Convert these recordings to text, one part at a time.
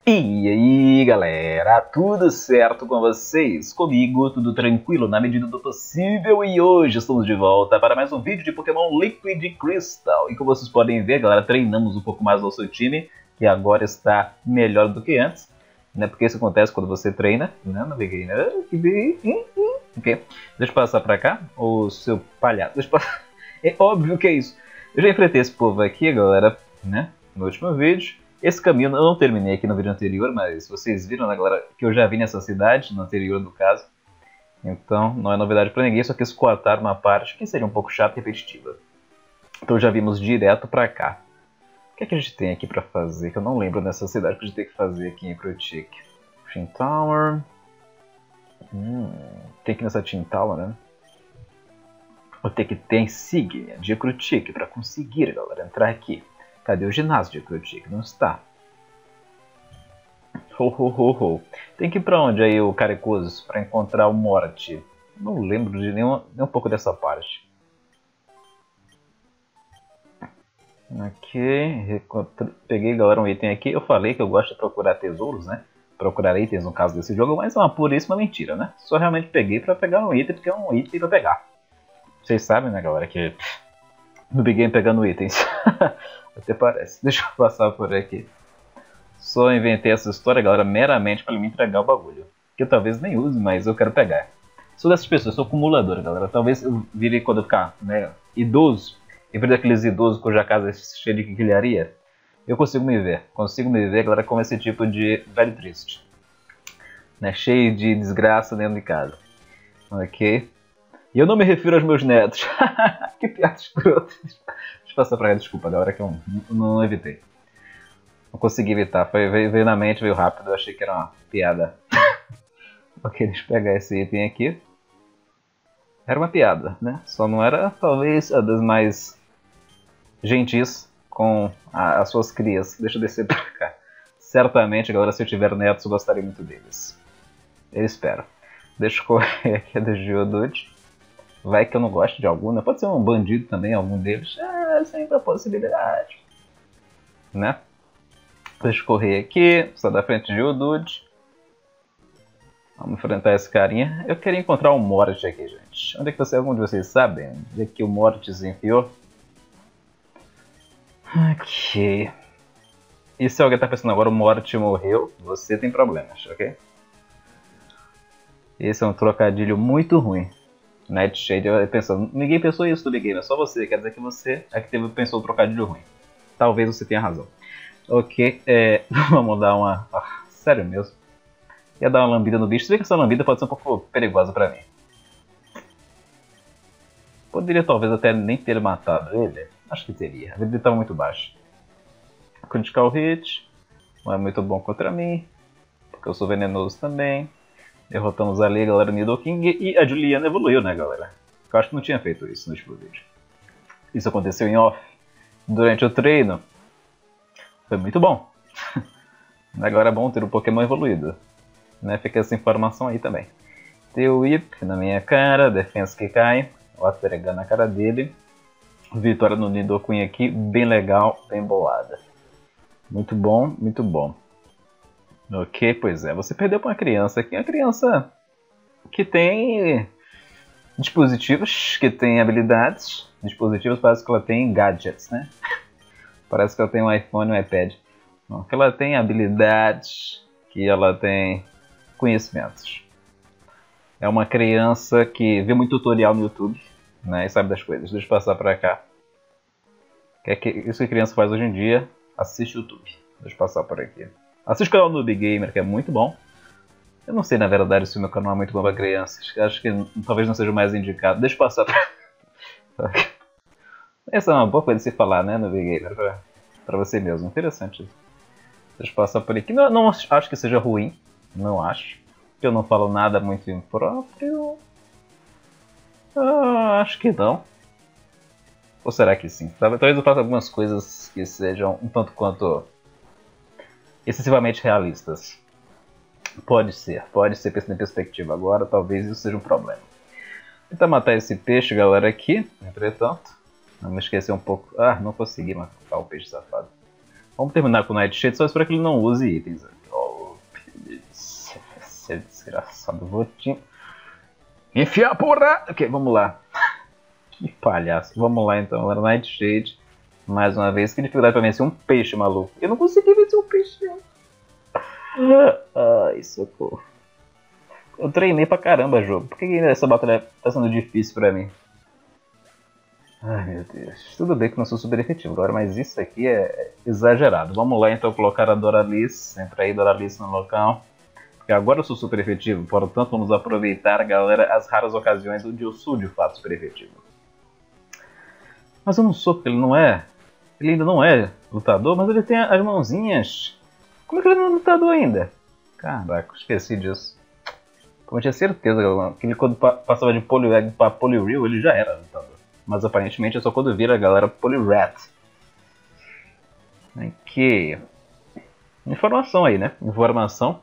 E aí galera, tudo certo com vocês? Comigo tudo tranquilo na medida do possível e hoje estamos de volta para mais um vídeo de Pokémon Liquid Crystal. E como vocês podem ver galera, treinamos um pouco mais o nosso time, que agora está melhor do que antes, né? Porque isso acontece quando você treina, né? Não peguei, né? Ok, deixa eu passar pra cá, o seu palhaço, é óbvio que é isso. Eu já enfrentei esse povo aqui galera, né? No último vídeo. Esse caminho eu não terminei aqui no vídeo anterior, mas vocês viram, né, galera, que eu já vim nessa cidade, no anterior do caso. Então, não é novidade pra ninguém, só quis cortar uma parte que seria um pouco chata e repetitiva. Então já vimos direto pra cá. O que é que a gente tem aqui pra fazer? Que eu não lembro nessa cidade que a gente tem que fazer aqui em Crotique. Tin Tower. Tem que ir nessa Tin Tower, né? Vou ter que ter insígnia de Crotique pra conseguir, galera, entrar aqui. Cadê o ginásio de Crotique? Não está. Tem que ir pra onde aí o Carecoso para encontrar o Morte? Não lembro de nem um pouco dessa parte. Ok, peguei galera um item aqui. Eu falei que eu gosto de procurar tesouros, né? Procurar itens no caso desse jogo, mas é uma puríssima mentira, né? Só realmente peguei pra pegar um item porque é um item pra pegar. Vocês sabem, né galera, que no Big Game pegando itens. Até parece. Deixa eu passar por aqui. Só inventei essa história, galera, meramente para me entregar o bagulho. Que eu talvez nem use, mas eu quero pegar. Sou dessas pessoas, sou acumulador, galera. Talvez eu vire quando eu ficar, né, idoso. Em vez daqueles idosos cuja casa é cheia de quinquilharia. Eu consigo me ver. Consigo me ver, galera, como esse tipo de velho triste. Né, cheio de desgraça dentro de casa. Ok? E eu não me refiro aos meus netos. Que piada escrota. Deixa eu passar pra cá, desculpa, galera, que eu não evitei. Não consegui evitar, veio na mente, veio rápido, eu achei que era uma piada. Ok, deixa eu pegar esse item aqui. Era uma piada, né? Só não era, talvez, a das mais gentis com as suas crias. Deixa eu descer pra cá. Certamente, galera, se eu tiver netos, eu gostaria muito deles. Eu espero. Deixa eu correr aqui do Geodude. Vai que eu não gosto de algum, né? Pode ser um bandido também, algum deles. É sempre a possibilidade. Né? Deixa eu correr aqui, só da frente de Geodude. Vamos enfrentar esse carinha. Eu queria encontrar um Morte aqui, gente. Onde é que algum de vocês sabem? Onde é que o Morte se enfiou? Ok. E se alguém tá pensando agora, o Morte morreu, você tem problemas, ok? Esse é um trocadilho muito ruim. Nightshade, pensando, ninguém pensou isso do Big Game, é só você. Quer dizer que você é que pensou o trocadilho ruim. Talvez você tenha razão. Ok, vamos dar uma... sério mesmo? Ia dar uma lambida no bicho. Você vê que essa lambida pode ser um pouco perigosa pra mim. Poderia talvez até nem ter matado ele. Acho que teria. A vida dele estava muito baixa. Critical Hit. Não é muito bom contra mim. Porque eu sou venenoso também. Derrotamos ali, galera, Nidoking. E a Juliana evoluiu, né, galera? Eu acho que não tinha feito isso no último vídeo. Isso aconteceu em off. Durante o treino. Foi muito bom. Agora é bom ter um Pokémon evoluído. Né? Fica essa informação aí também. Teu Whip na minha cara, defesa que cai. Watergun na cara dele. Vitória no Nidoqueen aqui, bem legal, bem bolada. Muito bom, muito bom. Ok, pois é, você perdeu para uma criança aqui. Uma criança que tem dispositivos, que tem habilidades. Dispositivos, parece que ela tem gadgets, né? Parece que ela tem um iPhone e um iPad. Não, que ela tem habilidades, que ela tem conhecimentos. É uma criança que vê muito tutorial no YouTube, né, e sabe das coisas. Deixa eu passar pra cá. Isso que a criança faz hoje em dia, assiste YouTube. Deixa eu passar por aqui. Assiste o canal Noob Gamer, que é muito bom. Eu não sei, na verdade, se o meu canal é muito bom pra crianças. Acho que talvez não seja o mais indicado. Deixa eu passar pra... Essa é uma boa coisa de se falar, né, Noob Gamer, pra você mesmo. Interessante isso. Deixa eu passar por aqui. Não acho que seja ruim. Não acho. Eu não falo nada muito impróprio. Acho que não. Ou será que sim? Talvez eu faça algumas coisas que sejam um tanto quanto excessivamente realistas. Pode ser pensando em perspectiva agora, talvez isso seja um problema. Vou tentar matar esse peixe, galera, aqui. Entretanto, vamos esquecer um pouco. Não consegui matar o peixe safado. Vamos terminar com o Nightshade, só espero que ele não use itens. Seu desgraçado, vou te enfiar, porra! Ok, vamos lá. Que palhaço. Vamos lá então, era Nightshade. Mais uma vez, que dificuldade pra vencer um peixe, maluco. Eu não consegui vencer um peixe, não. Ai, socorro. Eu treinei pra caramba jogo. Por que essa batalha tá sendo difícil pra mim? Ai, meu Deus. Tudo bem que não sou super efetivo agora, mas isso aqui é exagerado. Vamos lá então colocar a Doralice. Entra aí, Doralice, no local. Porque agora eu sou super efetivo. Portanto, vamos aproveitar, galera, as raras ocasiões onde eu sou de fato super efetivo. Mas eu não sou, porque ele não é. Ele ainda não é lutador, mas ele tem as mãozinhas. Como é que ele não é lutador ainda? Caraca, esqueci disso. Eu tinha certeza que ele, quando passava de Poliwag pra Poliwhirl, ele já era lutador. Mas aparentemente é só quando vira a galera Poliwrath. Ok. Informação aí, né? Informação.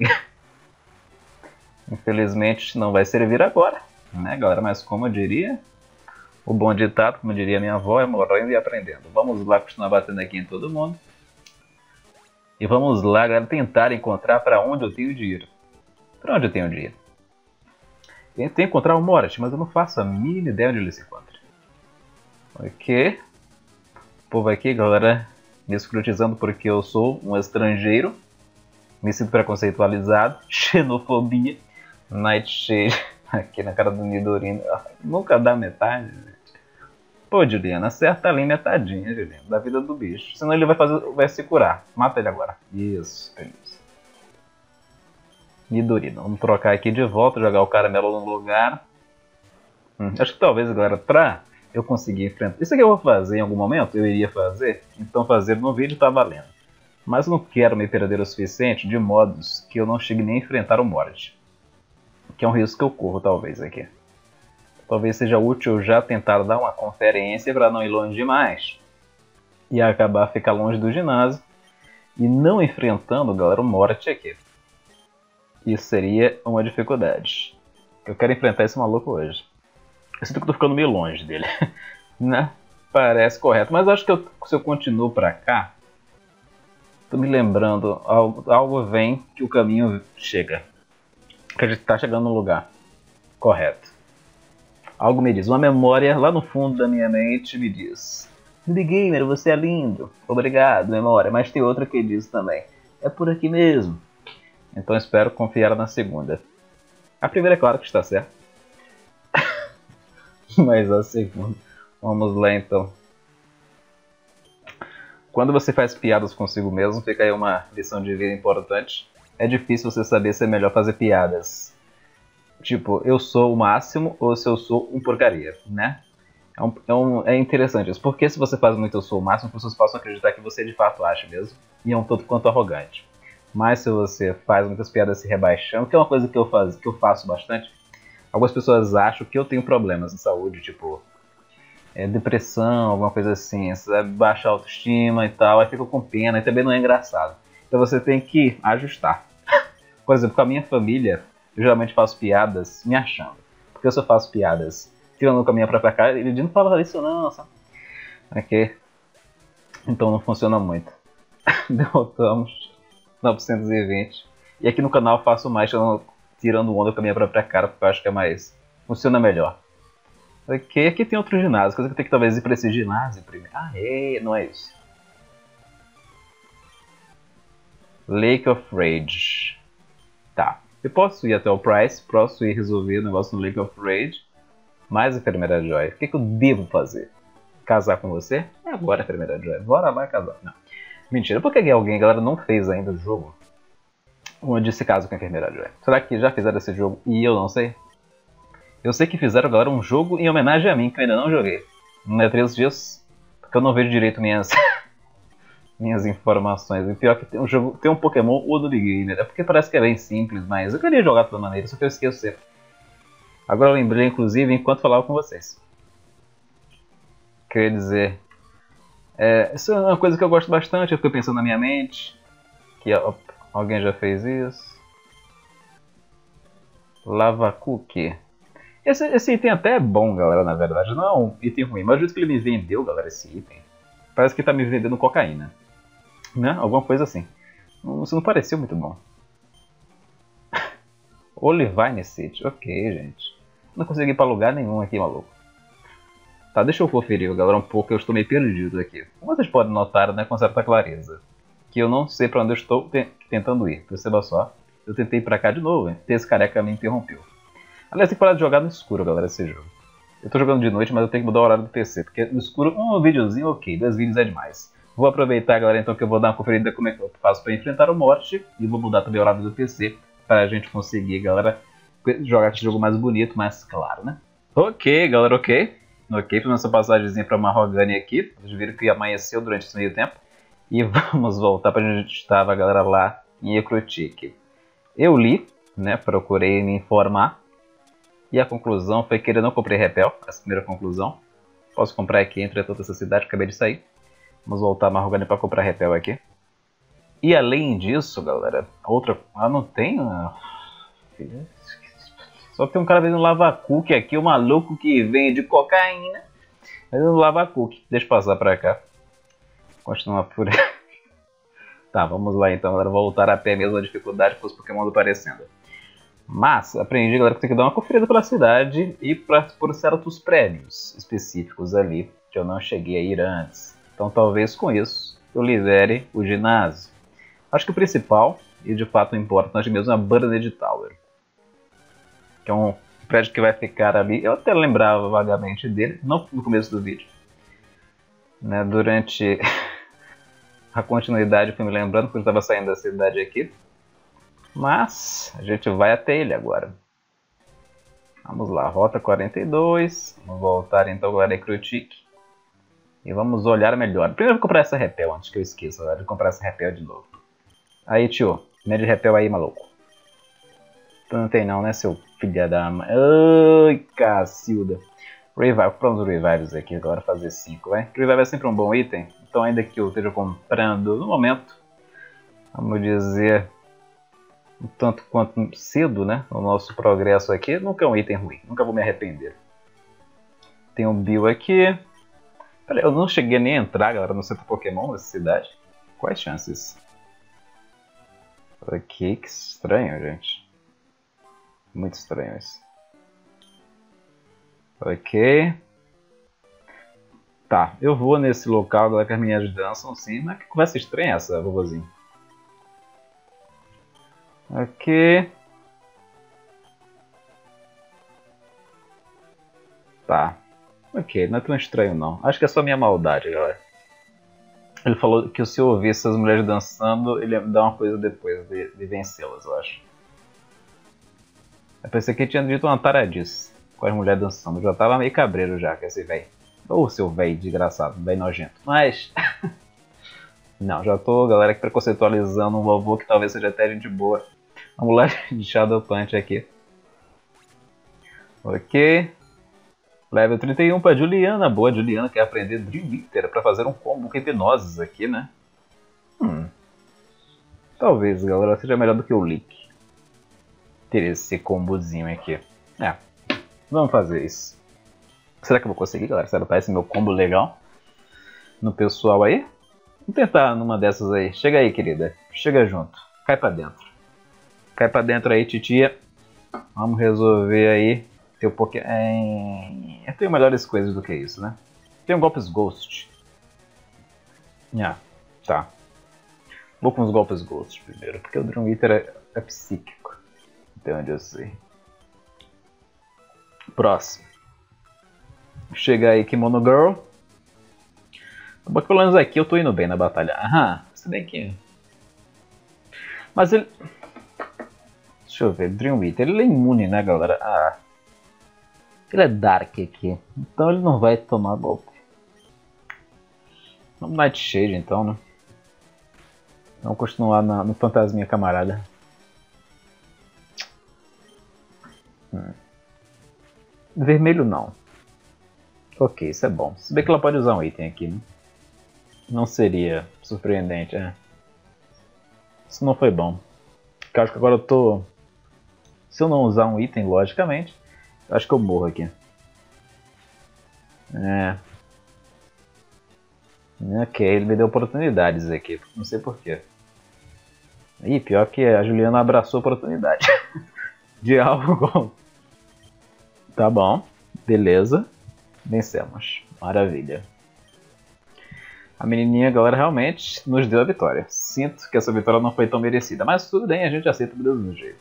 Infelizmente não vai servir agora, né, galera? Mas como eu diria, o bom ditado, como diria minha avó, é morrendo e aprendendo. Vamos lá continuar batendo aqui em todo mundo. E vamos lá, galera, tentar encontrar para onde eu tenho de ir. Para onde eu tenho de ir? Eu tenho que encontrar o Morat, mas eu não faço a mínima ideia onde ele se encontra. Ok. O povo aqui, galera, me escrutizando porque eu sou um estrangeiro. Me sinto preconceitualizado. Xenofobia. Nightshade. Aqui na cara do Nidorino. Nunca dá metade, gente. Pô, Juliana, acerta ali metadinha, Juliana, da vida do bicho. Senão ele vai se curar. Mata ele agora. Isso, beleza. Nidorino. Vamos trocar aqui de volta, jogar o caramelo no lugar. Acho que talvez, galera, pra eu conseguir enfrentar... Isso aqui eu vou fazer em algum momento, eu iria fazer. Então fazer no vídeo tá valendo. Mas eu não quero me perder o suficiente de modos que eu não chegue nem a enfrentar o Morat. Que é um risco que eu corro, talvez, aqui. Talvez seja útil já tentar dar uma conferência para não ir longe demais. E acabar ficar longe do ginásio. E não enfrentando, galera, o Morat aqui. Isso seria uma dificuldade. Eu quero enfrentar esse maluco hoje. Eu sinto que eu tô ficando meio longe dele. Né? Parece correto. Mas acho que se eu continuo pra cá... Tô me lembrando, algo vem que o caminho chega. Que a gente tá chegando no lugar correto. Algo me diz, uma memória lá no fundo da minha mente me diz: Ruby Gamer, você é lindo. Obrigado, memória. Mas tem outra que diz também: é por aqui mesmo. Então espero confiar na segunda. A primeira é claro que está certa. Mas a segunda... Vamos lá então. Quando você faz piadas consigo mesmo, fica aí uma lição de vida importante. É difícil você saber se é melhor fazer piadas. Tipo, eu sou o máximo ou se eu sou um porcaria, né? É interessante isso. Porque se você faz muito eu sou o máximo, as pessoas possam acreditar que você de fato acha mesmo. E é um tanto quanto arrogante. Mas se você faz muitas piadas se rebaixando, que é uma coisa que eu faço bastante, algumas pessoas acham que eu tenho problemas de saúde, tipo... depressão, alguma coisa assim, sabe? Baixa a autoestima e tal, aí fica com pena, e também não é engraçado. Então você tem que ajustar. Por exemplo, com a minha família, eu geralmente faço piadas me achando. Porque se eu faço piadas tirando com a minha própria cara, ele não fala isso não, sabe? Ok? Então não funciona muito. Derrotamos 920. E aqui no canal eu faço mais tirando onda com a minha própria cara, porque eu acho que é mais... funciona melhor. Ok, aqui tem outro ginásio, coisa que eu tenho que talvez ir pra esse ginásio primeiro. Ah, não é isso. Lake of Rage. Tá, eu posso ir até o Price, posso ir resolver o negócio no Lake of Rage. Mas, Enfermeira Joy, o que eu devo fazer? Casar com você? É agora, Enfermeira Joy, bora lá casar. Não. Mentira, por que alguém, galera, não fez ainda o jogo onde se casa com a Enfermeira Joy? Será que já fizeram esse jogo e eu não sei? Eu sei que fizeram, galera, um jogo em homenagem a mim, que eu ainda não joguei. Não é 3 dias, porque eu não vejo direito minhas informações. E pior que tem um jogo, tem um Pokémon ou do Gamer. É porque parece que é bem simples, mas eu queria jogar de toda maneira, só que eu esqueço sempre. Agora eu lembrei, inclusive, enquanto falava com vocês. Quer dizer... isso é uma coisa que eu gosto bastante, eu fico pensando na minha mente. Que alguém já fez isso. Lava Cookie. Esse item até é bom, galera, na verdade. Não é um item ruim, mas o jeito que ele me vendeu, galera, esse item... Parece que tá me vendendo cocaína. Né? Alguma coisa assim. Isso não pareceu muito bom. Olivine City. Ok, gente. Não consegui ir pra lugar nenhum aqui, maluco. Tá, deixa eu conferir, galera, um pouco. Eu estou meio perdido aqui. Como vocês podem notar, né, com certa clareza, que eu não sei pra onde eu estou tentando ir. Perceba só. Eu tentei ir pra cá de novo, hein? Esse careca me interrompeu. Aliás, tem que parar de jogar no escuro, galera, esse jogo. Eu tô jogando de noite, mas eu tenho que mudar o horário do PC, porque no escuro, um videozinho, ok, 2 vídeos é demais. Vou aproveitar, galera, então que eu vou dar uma conferida como é que eu faço para enfrentar o Morte, e vou mudar também o horário do PC, para a gente conseguir, galera, jogar esse jogo mais bonito, mais claro, né? Ok, galera, ok. Ok, fiz nossa passagemzinha para Mahogany aqui, vocês viram que amanheceu durante esse meio tempo. E vamos voltar para onde a gente estava, galera, lá em Ecrutique. Eu li, né, procurei me informar, e a conclusão foi que eu não comprei repel, essa primeira conclusão. Posso comprar aqui, entretanto, essa cidade, acabei de sair. Vamos voltar a Mahogany para comprar repel aqui. E além disso, galera, outra... Ah, não tem... Só tem um cara vendendo lava-cookie aqui, um maluco que vende cocaína. Vendendo lava-cookie. Deixa eu passar pra cá. Continuar por aí. Tá, vamos lá então, galera. Voltar a pé mesmo a dificuldade com os Pokémon aparecendo. Mas, aprendi, galera, que tem que dar uma conferida pela cidade e por certos prédios específicos ali, que eu não cheguei a ir antes. Então, talvez com isso, eu libere o ginásio. Acho que o principal, e de fato importante mesmo, é a Burned Tower. Que é um prédio que vai ficar ali. Eu até lembrava vagamente dele, não no começo do vídeo. Né, durante a continuidade, fui me lembrando, porque eu estava saindo da cidade aqui. Mas a gente vai até ele agora. Vamos lá, rota 42. Vamos voltar então agora a Ecrutique. E vamos olhar melhor. Primeiro eu vou comprar essa repel antes que eu esqueça. Vou comprar essa repel de novo. Aí, tio. Mede repel aí, maluco. Tu não tem não, né, seu filho da mãe? Ai, cacilda. Revive. Vamos uns revives aqui agora, fazer 5, vai. Revive é sempre um bom item. Então ainda que eu esteja comprando no momento, vamos dizer... tanto quanto cedo, né, o nosso progresso aqui, nunca é um item ruim, nunca vou me arrepender. Tem um Bill aqui. Pera, eu não cheguei nem a entrar, galera, no centro Pokémon dessa cidade. Quais chances? Ok, que estranho, gente. Muito estranho isso. Ok. Tá, eu vou nesse local, galera, que as meninas dançam, sim. Mas que conversa estranha essa, vovozinho. Ok. Tá. Ok, não é tão estranho não. Acho que é só minha maldade, galera. Ele falou que se eu ouvisse essas mulheres dançando, ele ia me dar uma coisa depois de vencê-las, eu acho. Eu pensei que ele tinha dito uma taradice com as mulheres dançando. Eu já tava meio cabreiro já com esse velho. Ô, seu velho desgraçado, velho nojento. Mas... não, já tô, galera, preconceitualizando um vovô que talvez seja até gente boa. Vamos lá de Shadow Punch aqui. Ok. Level 31 para Juliana. Boa, Juliana quer aprender Dream Eater para fazer um combo com hipnoses aqui, né? Talvez, galera, seja melhor do que o Leak. Ter esse combozinho aqui. É, vamos fazer isso. Será que eu vou conseguir, galera? Será que tá esse meu combo legal no pessoal aí? Vamos tentar numa dessas aí. Chega aí, querida. Chega junto. Cai pra dentro. Cai pra dentro aí, titia. Vamos resolver aí. Teu Pokémon. Eu tenho melhores coisas do que isso, né? Tem um golpes Ghost. Ah, tá. Vou com os golpes Ghost primeiro, porque o Dream Eater é psíquico. Até onde eu sei. Próximo. Chega aí, Kimono Girl. Pelo menos aqui eu tô indo bem na batalha. Aham, se bem que... mas ele... deixa eu ver, Dream Eater, ele é imune, né, galera? Ah... ele é Dark aqui, então ele não vai tomar golpe. Vamos Nightshade então, né? Vamos continuar no Fantasminha camarada. Vermelho não. Ok, isso é bom. Se bem que ela pode usar um item aqui, né? Não seria surpreendente, é. Isso não foi bom. Porque eu acho que agora eu tô... se eu não usar um item, logicamente, eu acho que eu morro aqui. É. Ok, ele me deu oportunidades aqui. Não sei porquê. Ih, pior que a Juliana abraçou a oportunidade. de algo. Tá bom. Beleza. Vencemos. Maravilha. A menininha, galera, realmente nos deu a vitória. Sinto que essa vitória não foi tão merecida. Mas tudo bem, a gente aceita do mesmo jeito.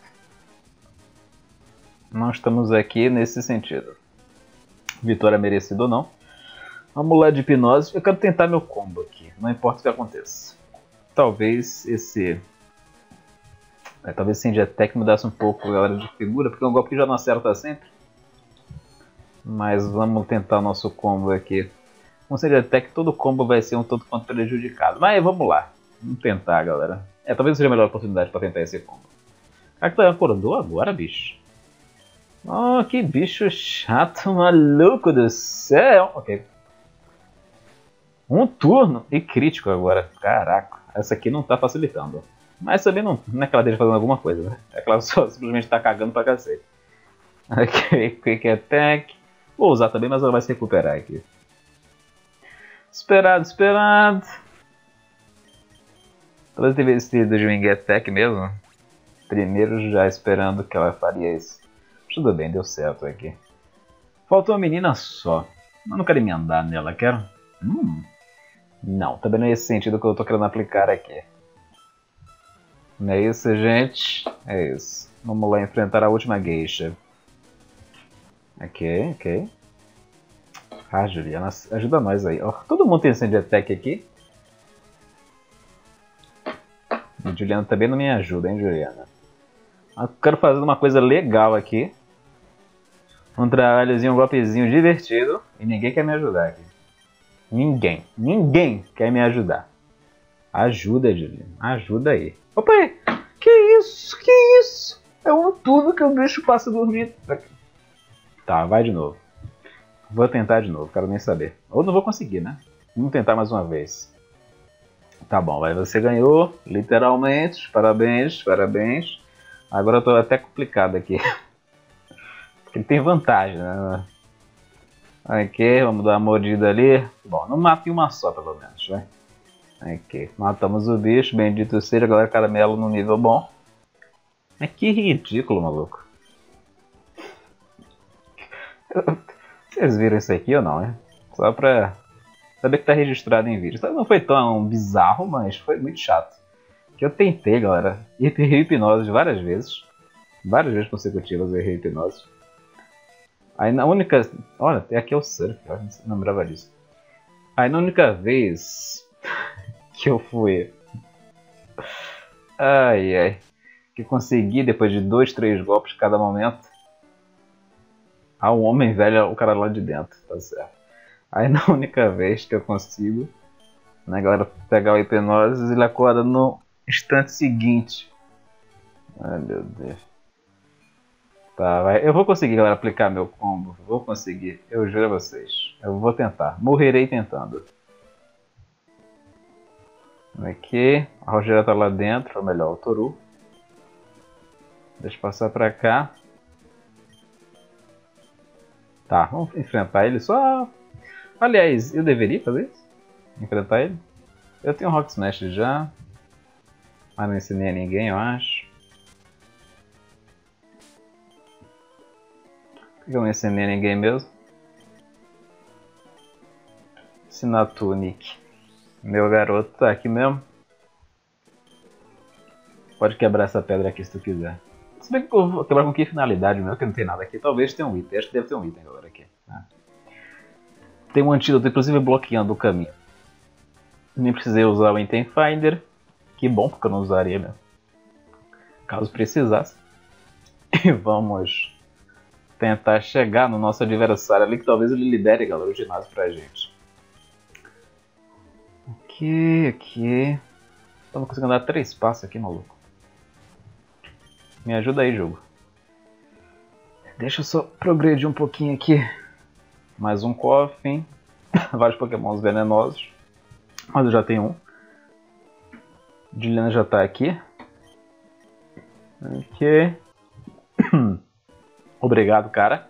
Não estamos aqui nesse sentido. Vitória merecida ou não. Vamos lá de hipnose. Eu quero tentar meu combo aqui. Não importa o que aconteça. Talvez esse... talvez esse Sand Attack mudasse um pouco a galera de figura. Porque é um golpe que já não acerta sempre. Mas vamos tentar o nosso combo aqui. Com Sand Attack todo combo vai ser um tanto quanto prejudicado. Mas vamos lá. Vamos tentar, galera. Talvez seja a melhor oportunidade para tentar esse combo. Cacta acordou agora, bicho. Oh, que bicho chato, maluco do céu. Ok. Um turno e crítico agora. Caraca, essa aqui não tá facilitando. Mas também não é que ela esteja fazendo alguma coisa, né? É que ela só simplesmente tá cagando pra cacete. Ok, Quick Attack. Vou usar também, mas ela vai se recuperar aqui. Esperado, esperado. Talvez teve esse do Wing Attack mesmo. Primeiro já esperando que ela faria isso. Tudo bem, deu certo aqui. Faltou uma menina só. Eu não quero emendar nela, quero? Não, também não é esse sentido que eu tô querendo aplicar aqui. Não é isso, gente? É isso. Vamos lá enfrentar a última geisha. Ok, ok. Ah, Juliana, ajuda nós aí. Oh, todo mundo tem Sand Attack aqui. E Juliana também não me ajuda, hein, Juliana? Eu quero fazer uma coisa legal aqui. Um trabalhozinho, um golpezinho divertido. E ninguém quer me ajudar aqui. Ninguém. Ninguém quer me ajudar. Ajuda, Juliana. Ajuda aí. Opa aí. Que isso? Que isso? É um turno que o bicho passa dormindo. Tá, vai de novo. Vou tentar de novo, quero nem saber. Ou não vou conseguir, né? Vamos tentar mais uma vez. Tá bom, vai. Você ganhou, literalmente. Parabéns, parabéns. Agora eu tô até complicado aqui. Porque tem vantagem, né? Ok, vamos dar uma mordida ali. Bom, não mata em uma só, pelo menos, né? Ok, matamos o bicho. Bendito seja, galera. Caramelo no nível bom. É que ridículo, maluco. Vocês viram isso aqui ou não, né? Só pra saber que tá registrado em vídeo. Não foi tão bizarro, mas foi muito chato. Que eu tentei, galera. Errei hipnose várias vezes. Várias vezes consecutivas eu errei hipnose. Aí na única... Olha, até aqui é o surf. Eu não lembrava disso. Aí na única vez que eu fui... Ai, ai. Que consegui, depois de 2, 3 golpes cada momento. Ah, o homem velho é o cara lá de dentro, tá certo. Aí na única vez que eu consigo, né, galera, pegar o hipnose, ele acorda no instante seguinte. Ai, meu Deus. Tá, vai. Eu vou conseguir, galera, aplicar meu combo. Vou conseguir, eu juro a vocês. Eu vou tentar. Morrerei tentando. Aqui, a Rogéria tá lá dentro, ou melhor, o Toru. Deixa eu passar pra cá. Tá, vamos enfrentar ele só... Aliás, eu deveria fazer isso? Enfrentar ele? Eu tenho um Rock Smash já. Mas não ensinei a ninguém, eu acho. Por que eu não ensinei a ninguém mesmo? Sinatunic. Meu garoto tá aqui mesmo. Pode quebrar essa pedra aqui se tu quiser. Se bem que eu vou quebrar com que finalidade mesmo, que não tem nada aqui. Talvez tenha um item. Acho que deve ter um item, galera, aqui. Tem um antídoto, inclusive, bloqueando o caminho. Nem precisei usar o Item Finder. Que bom, porque eu não usaria mesmo. Caso precisasse. E vamos tentar chegar no nosso adversário ali, que talvez ele libere, galera, o ginásio pra gente. Aqui. Estamos conseguindo dar 3 passos aqui, maluco. Me ajuda aí, jogo. Deixa eu só progredir um pouquinho aqui. Mais um Coffin. Vários pokémons venenosos. Mas eu já tenho um. Juliana já tá aqui. Ok. Obrigado, cara.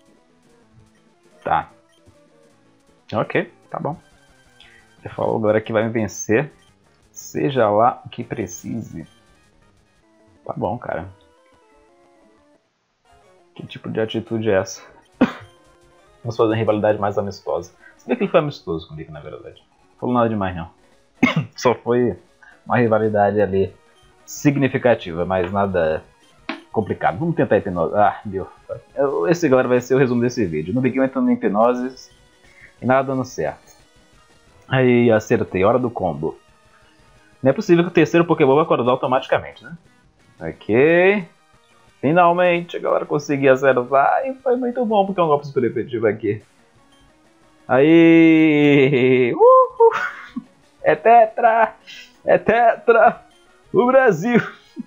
Tá. Ok, tá bom. Você falou agora que vai me vencer. Seja lá o que precise. Tá bom, cara. Que tipo de atitude é essa? Vamos fazer uma rivalidade mais amistosa. Se bem que ele foi amistoso comigo, na verdade. Não falou nada demais, não. Só foi uma rivalidade ali significativa, mas nada complicado. Vamos tentar hipnose. Ah, deu. Esse, galera, vai ser o resumo desse vídeo. No Big entrando em hipnose e nada dando certo. Aí, acertei. Hora do combo. Não é possível que o terceiro Pokémon vai acordar automaticamente, né? Ok. Finalmente a galera conseguiu acertar e foi muito bom porque é um golpe super efetivo aqui. Aí! É tetra! É tetra! O Brasil!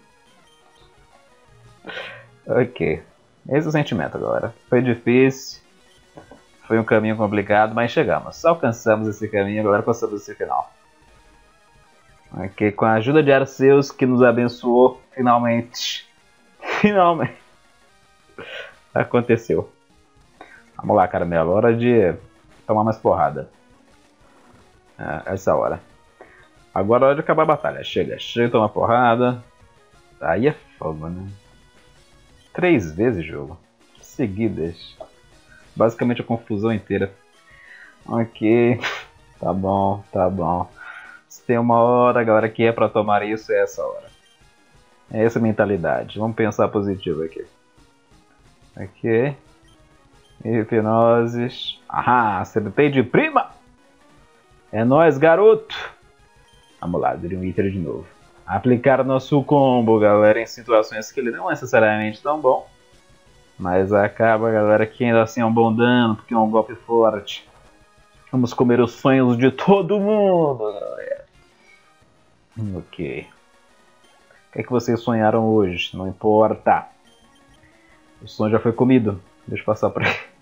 Ok. Esse é o sentimento, galera. Foi difícil. Foi um caminho complicado, mas chegamos. Alcançamos esse caminho, agora passamos esse final. Ok, com a ajuda de Arceus que nos abençoou, finalmente. Finalmente. Aconteceu. Vamos lá, caramelo. Hora de tomar mais porrada. Essa hora. Agora é hora de acabar a batalha. Chega de tomar porrada. Aí é fogo, né? 3 vezes jogo. Seguidas. Basicamente a confusão inteira. Ok. Tá bom, tá bom. Se tem uma hora, galera, que é pra tomar isso, é essa hora. É essa mentalidade. Vamos pensar positivo aqui. Ok. Hipnoses. Aham, acertei de prima! É nóis, garoto! Vamos lá, Dream Eater de novo. Aplicar nosso combo, galera, em situações que ele não é necessariamente tão bom. Mas acaba, galera, que ainda assim é um bom dano, porque é um golpe forte. Vamos comer os sonhos de todo mundo, galera. Ok. O que é que vocês sonharam hoje? Não importa. O sonho já foi comido. Deixa eu passar por aqui.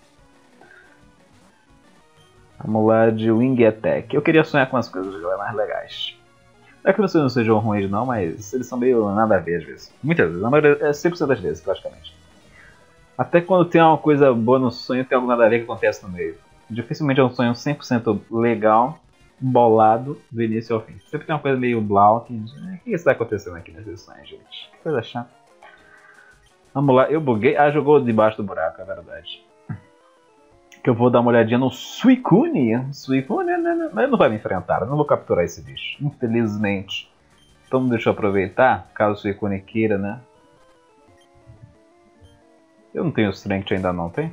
Vamos lá de Wing Attack. Eu queria sonhar com as coisas, galera, mais legais. Não é que vocês não sejam ruins não, mas eles são meio nada a ver às vezes. Muitas vezes, na maioria, 100% das vezes, praticamente. Até quando tem uma coisa boa no sonho, tem algo nada a ver que acontece no meio. Dificilmente é um sonho 100% legal, bolado, do início ao fim. Sempre tem uma coisa meio blau, que... O que está acontecendo aqui nesse sonho, gente? Que coisa chata. Vamos lá, eu buguei. Ah, jogou debaixo do buraco, é verdade. Que eu vou dar uma olhadinha no Suicune. Suicune, ele não vai me enfrentar, eu não vou capturar esse bicho, infelizmente. Então deixa eu aproveitar, caso o Suicune queira, né? Eu não tenho Strength ainda não, tem?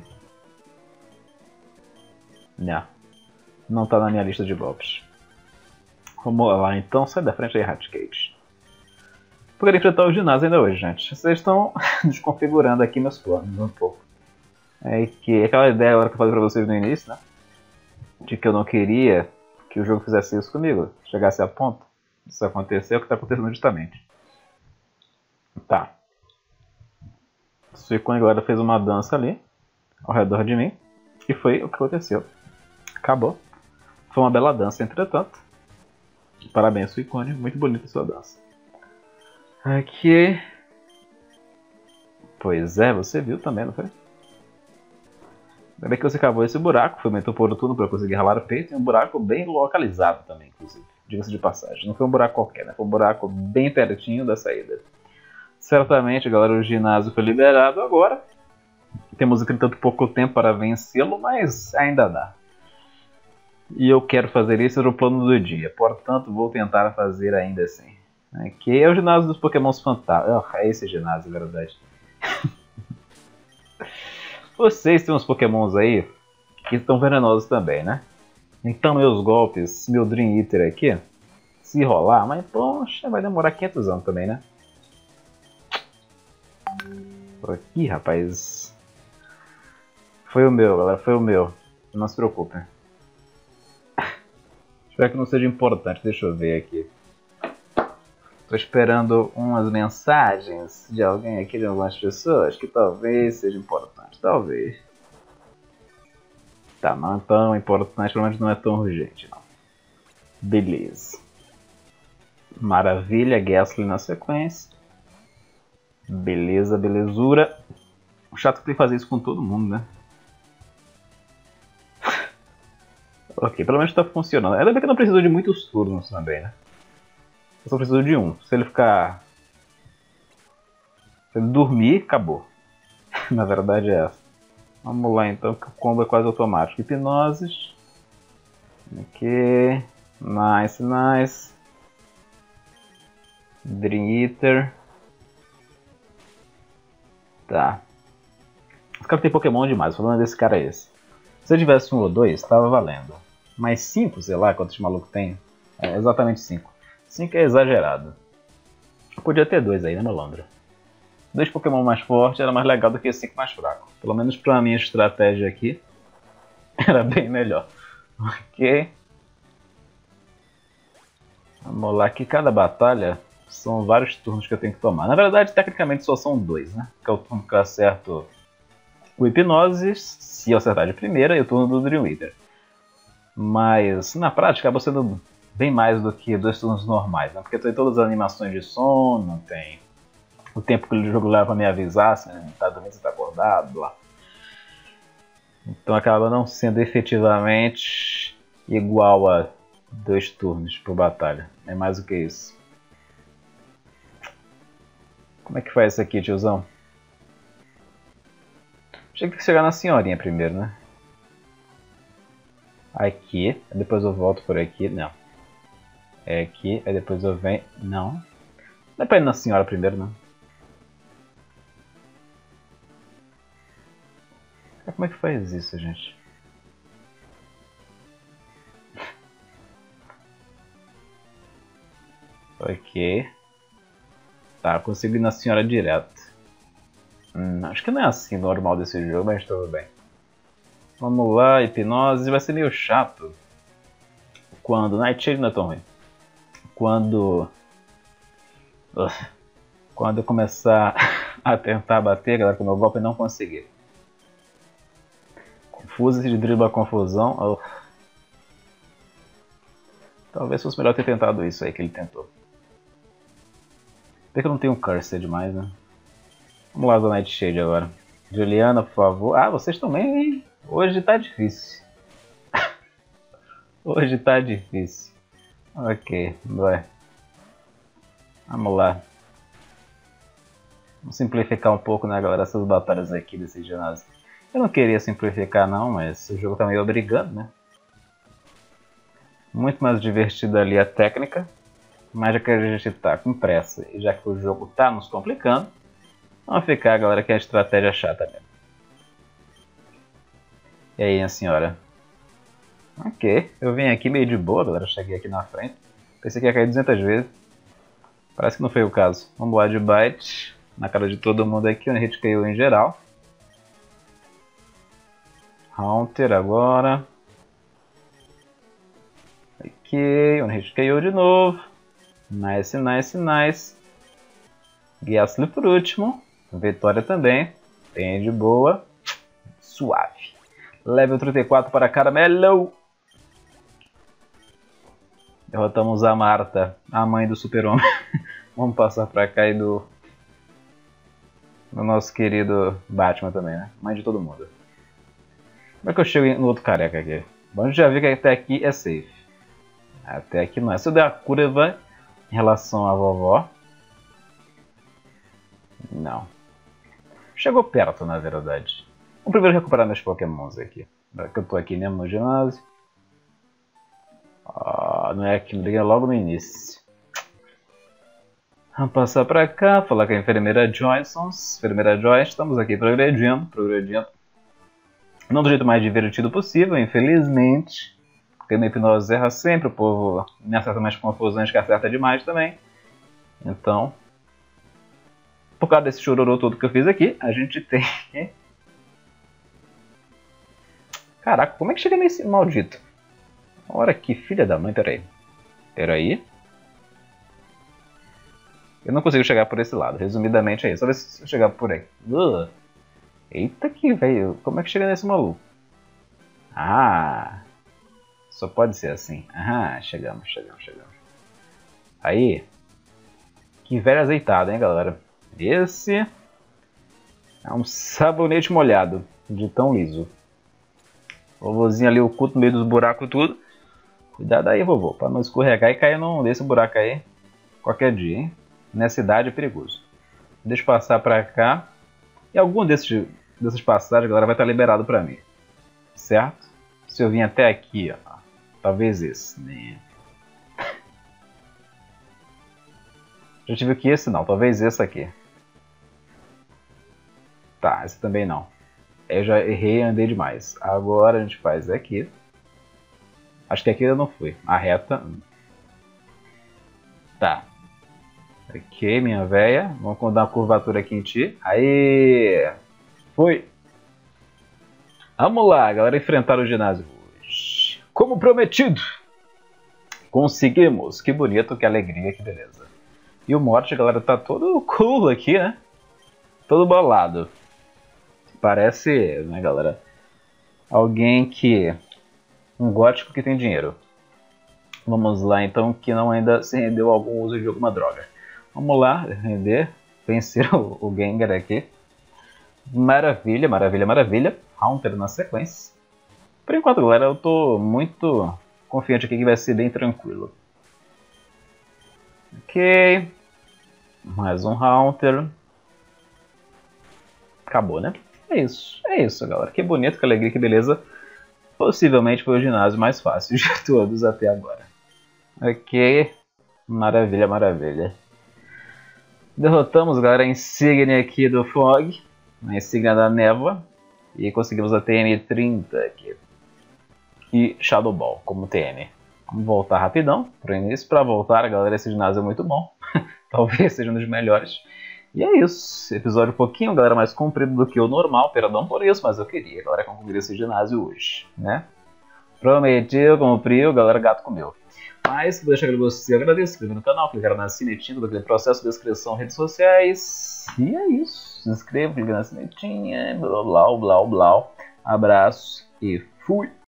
Não. Não tá na minha lista de golpes. Vamos lá então, sai da frente aí, Raticate. Eu quero enfrentar o ginásio ainda hoje, gente. Vocês estão desconfigurando aqui meus planos um pouco. É que aquela ideia agora que eu falei pra vocês no início, né? De que eu não queria que o jogo fizesse isso comigo. Chegasse a ponto. Isso aconteceu, é o que tá acontecendo justamente. Tá. O Suicune agora fez uma dança ali, ao redor de mim. E foi o que aconteceu. Acabou. Foi uma bela dança, entretanto. Parabéns, Suicune. Muito bonita a sua dança. Aqui. Pois é, você viu também, não foi? Ainda bem que você cavou esse buraco, foi muito oportuno para conseguir ralar o peito, e um buraco bem localizado também, inclusive, diga-se de passagem. Não foi um buraco qualquer, né? Foi um buraco bem pertinho da saída. Certamente, galera, o ginásio foi liberado agora. Temos, entretanto, pouco tempo para vencê-lo, mas ainda dá. E eu quero fazer isso no plano do dia, portanto, vou tentar fazer ainda assim. Aqui é o ginásio dos Pokémons Fantásticos. É esse ginásio, na verdade. Vocês têm uns Pokémons aí que estão venenosos também, né? Então meus golpes, meu Dream Eater aqui, se rolar, mas poxa, vai demorar 500 anos também, né? Por aqui, rapaz. Foi o meu, galera, foi o meu. Não se preocupem. Espero que não seja importante, deixa eu ver aqui. Tô esperando umas mensagens de alguém aqui, de algumas pessoas, que talvez seja importante, talvez. Tá, não é tão importante, pelo menos não é tão urgente, não. Beleza. Maravilha, Gastly na sequência. Beleza, belezura. O chato é que tem que fazer isso com todo mundo, né? Ok, pelo menos tá funcionando. Ainda bem que não precisou de muitos turnos também, né? Eu só preciso de um. Se ele ficar... Se ele dormir, acabou. Na verdade é essa. Vamos lá então, que o combo é quase automático. Hipnoses. Ok. Nice, nice. Dream Eater. Tá. Esse cara tem Pokémon demais, o problema desse cara é esse. Se eu tivesse um ou dois, tava valendo. Mas 5, sei lá quantos malucos tem. É exatamente 5. 5 é exagerado. Eu podia ter 2 aí, né, malandro? 2 Pokémon mais fortes era mais legal do que 5 mais fraco. Pelo menos pra minha estratégia aqui, era bem melhor. Ok. Vamos lá, que cada batalha são vários turnos que eu tenho que tomar. Na verdade, tecnicamente só são 2, né? Que é o turno que eu acerto o Hipnose, se eu acertar de primeira, e o turno do Dream Eater. Mas na prática acaba sendo bem mais do que 2 turnos normais, né? Porque tem todas as animações de sono, tem o tempo que o jogo leva pra me avisar se tá dormindo, se tá acordado, lá. Então acaba não sendo efetivamente igual a 2 turnos por batalha. É mais do que isso. Como é que faz isso aqui, tiozão? Achei que tem que chegar na senhorinha primeiro, né? Aqui, depois eu volto por aqui. Não. É aqui, aí depois eu venho. Não. Não é pra ir na senhora primeiro, não. Como é que faz isso, gente? Ok. Tá, consegui ir na senhora direto. Acho que não é assim normal desse jogo, mas tudo bem. Vamos lá, hipnose. Vai ser meio chato. Quando Nightshade não é tão ruim. Quando eu começar a tentar bater, galera, com o meu golpe e não conseguir. Confuso de dribla a confusão. Talvez fosse melhor ter tentado isso aí que ele tentou. Até que eu não tenho um Cursed demais, né? Vamos lá, da Nightshade agora. Juliana, por favor. Ah, vocês também, hein? Hoje tá difícil. Hoje tá difícil. Ok, vai. Vamos lá. Vamos simplificar um pouco, né, galera, essas batalhas aqui desse ginásio. Eu não queria simplificar não, mas o jogo tá meio obrigando, né? Muito mais divertido ali a técnica. Mas já que a gente tá com pressa e já que o jogo tá nos complicando, vamos ficar, galera, que é a estratégia chata mesmo. E aí, minha senhora? Ok, eu vim aqui meio de boa, galera, cheguei aqui na frente. Pensei que ia cair 200 vezes. Parece que não foi o caso. Vamos lá de bite. Na cara de todo mundo aqui, o hit caiu em geral. Haunter agora. Ok, o hit caiu de novo. Nice, nice, nice. Gastly por último. Vitória também. Bem de boa. Suave. Level 34 para Caramelo. Derrotamos a Marta, a mãe do super-homem. Vamos passar pra cá e do nosso querido Batman também, né? Mãe de todo mundo. Como é que eu chego no outro careca aqui? Bom, a gente já viu que até aqui é safe. Até aqui não é. Se eu der a curva em relação à vovó... Não. Chegou perto, na verdade. Vamos primeiro recuperar meus pokémons aqui. Que eu tô aqui mesmo no ginásio. Não é que briga logo no início. Vamos passar pra cá, falar com a enfermeira Joysons. Enfermeira Joyce, estamos aqui progredindo. Não do jeito mais divertido possível, infelizmente. Porque na hipnose erra sempre, o povo me acerta mais confusões que acerta demais também. Então, por causa desse chororô todo que eu fiz aqui, a gente tem... Caraca, como é que chega nesse maldito? Ora que filha da mãe, peraí. Peraí. Eu não consigo chegar por esse lado, resumidamente é isso. Só ver se eu chegar por aí. Eita que velho, como é que chega nesse maluco? Ah, só pode ser assim. Ah, chegamos. Aí. Que velho azeitado, hein, galera. Esse é um sabonete molhado, de tão liso. Vovozinho ali oculto no meio dos buracos tudo. Cuidado aí, vovô, pra não escorregar e cair nesse buraco aí qualquer dia, hein? Nessa idade é perigoso. Deixa eu passar pra cá. E algum dessas passagens, galera, vai estar liberado pra mim. Certo? Se eu vim até aqui, ó. Talvez esse, né? Já tive aqui esse não, talvez esse aqui. Tá, esse também não. Eu já errei e andei demais. Agora a gente faz aqui. Acho que aqui eu não fui. A reta. Tá. Ok, minha véia. Vamos dar uma curvatura aqui em ti. Aê! Foi! Vamos lá, galera, enfrentar o ginásio hoje. Como prometido! Conseguimos! Que bonito, que alegria, que beleza. E o Morte, galera, tá todo cool aqui, né? Todo bolado. Parece, né, galera? Alguém que... Um gótico que tem dinheiro. Vamos lá, então, que não ainda se rendeu a algum uso de alguma droga. Vamos lá, render. Vencer o Gengar aqui. Maravilha, maravilha, maravilha. Haunter na sequência. Por enquanto, galera, eu tô muito confiante aqui que vai ser bem tranquilo. Ok. Mais um Haunter. Acabou, né? É isso, galera. Que bonito, que alegria, que beleza. Possivelmente foi o ginásio mais fácil de todos até agora. Ok. Maravilha, maravilha. Derrotamos, galera, a insígnia aqui do Fog. A insígnia da névoa. E conseguimos a TM30 aqui. E Shadow Ball como TM. Vamos voltar rapidão para o início. Para voltar, galera, esse ginásio é muito bom. Talvez seja um dos melhores. E é isso. Episódio um pouquinho, galera, mais comprido do que o normal. Perdão por isso, mas eu queria, galera, concluir esse ginásio hoje, né? Prometeu, cumpriu, galera, gato comeu. Mas, vou deixar aqui você, agradeço, se inscrever no canal, clicar na sinetinha daquele processo de inscrição em redes sociais. E é isso. Se inscreva, clica na sinetinha, blá blá blá blá. Abraço e fui!